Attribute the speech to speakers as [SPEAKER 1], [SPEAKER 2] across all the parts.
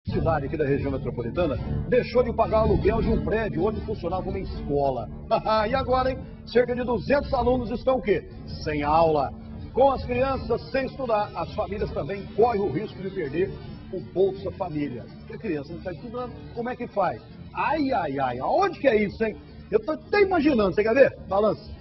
[SPEAKER 1] cidade aqui da região metropolitana deixou de pagar aluguel de um prédio onde funcionava uma escola. E agora, hein? Cerca de 200 alunos estão o quê? Sem aula. Com as crianças sem estudar, as famílias também correm o risco de perder o Bolsa Família. Porque a criança não está estudando, como é que faz? Ai, ai, ai, aonde que é isso, hein? Eu estou até imaginando, você quer ver? Balança.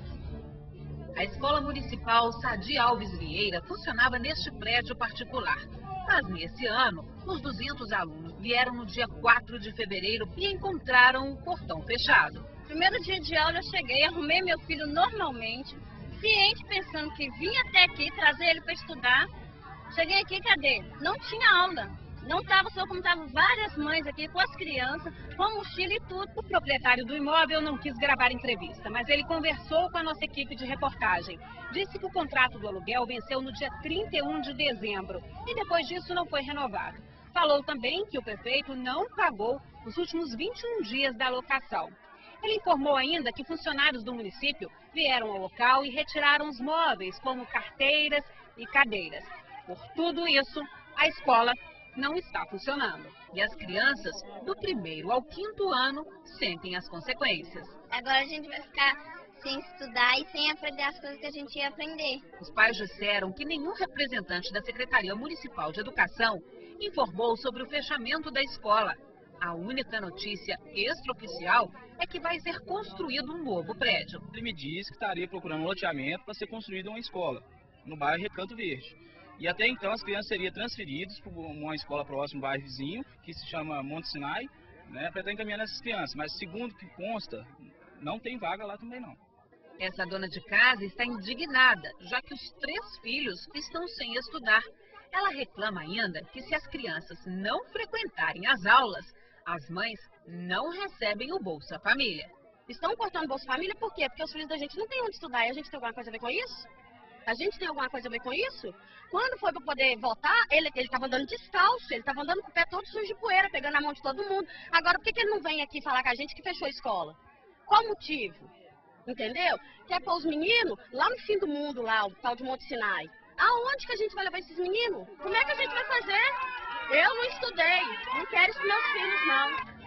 [SPEAKER 2] A Escola Municipal Sadi Alves Vieira funcionava neste prédio particular. Mas nesse ano, os 200 alunos vieram no dia 4 de fevereiro e encontraram o portão fechado.
[SPEAKER 3] Primeiro dia de aula eu cheguei, arrumei meu filho normalmente, ciente pensando que vinha até aqui trazer ele para estudar. Cheguei aqui, cadê? Não tinha aula. Não estava só como estavam várias mães aqui com as crianças, com mochila e tudo.
[SPEAKER 2] O proprietário do imóvel não quis gravar entrevista, mas ele conversou com a nossa equipe de reportagem. Disse que o contrato do aluguel venceu no dia 31 de dezembro e depois disso não foi renovado. Falou também que o prefeito não pagou os últimos 21 dias da locação. Ele informou ainda que funcionários do município vieram ao local e retiraram os móveis, como carteiras e cadeiras. Por tudo isso, a escola não está funcionando. E as crianças, do 1º ao 5º ano, sentem as consequências.
[SPEAKER 3] Agora a gente vai ficar sem estudar e sem aprender as coisas que a gente ia aprender.
[SPEAKER 2] Os pais disseram que nenhum representante da Secretaria Municipal de Educação informou sobre o fechamento da escola. A única notícia extraoficial é que vai ser construído um novo prédio.
[SPEAKER 4] Ele me disse que estaria procurando um loteamento para ser construída uma escola, no bairro Recanto Verde. E até então as crianças seriam transferidas para uma escola próxima, um bairro vizinho, que se chama Monte Sinai, né, para estar encaminhando essas crianças. Mas segundo que consta, não tem vaga lá também não.
[SPEAKER 2] Essa dona de casa está indignada, já que os 3 filhos estão sem estudar. Ela reclama ainda que se as crianças não frequentarem as aulas, as mães não recebem o Bolsa Família.
[SPEAKER 3] Estão cortando o Bolsa Família por quê? Porque os filhos da gente não têm onde estudar e a gente tem alguma coisa a ver com isso? A gente tem alguma coisa a ver com isso? Quando foi para poder votar, ele estava andando descalço, ele estava andando com o pé todo sujo de poeira, pegando a mão de todo mundo. Agora, por que ele não vem aqui falar com a gente que fechou a escola? Qual o motivo? Entendeu? Quer pôr os meninos lá no fim do mundo, lá, o tal de Monte Sinai. Aonde que a gente vai levar esses meninos? Como é que a gente vai fazer? Eu não estudei, não quero isso para meus filhos, não.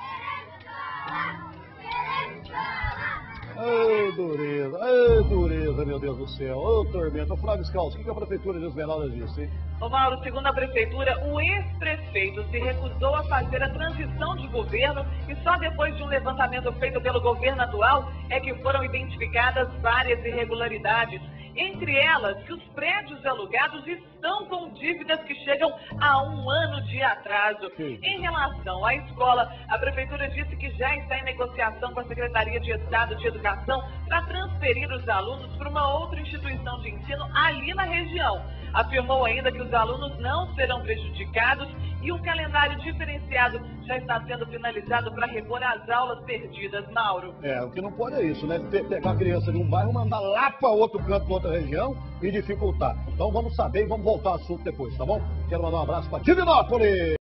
[SPEAKER 1] Ô, dureza, meu Deus do céu. Ô, tormenta. Flávio Scalzi, o que a Prefeitura de Esmeraldas disse, hein?
[SPEAKER 5] Ô Mauro, segundo a Prefeitura, o ex-prefeito se recusou a fazer a transição de governo e só depois de um levantamento feito pelo governo atual é que foram identificadas várias irregularidades. Entre elas, que os prédios alugados estão com dívidas que chegam a 1 ano de atraso. Em relação à escola, a Prefeitura disse que já está em negociação com a Secretaria de Estado de Educação para transferir os alunos para uma outra instituição de ensino ali na região. Afirmou ainda que os alunos não serão prejudicados e um calendário diferenciado já está sendo finalizado para repor as aulas perdidas, Mauro.
[SPEAKER 1] O que não pode é isso, né? Pegar a criança de um bairro, mandar lá para outro canto, para outra região e dificultar. Então vamos saber e vamos voltar ao assunto depois, tá bom? Quero mandar um abraço para Divinópolis!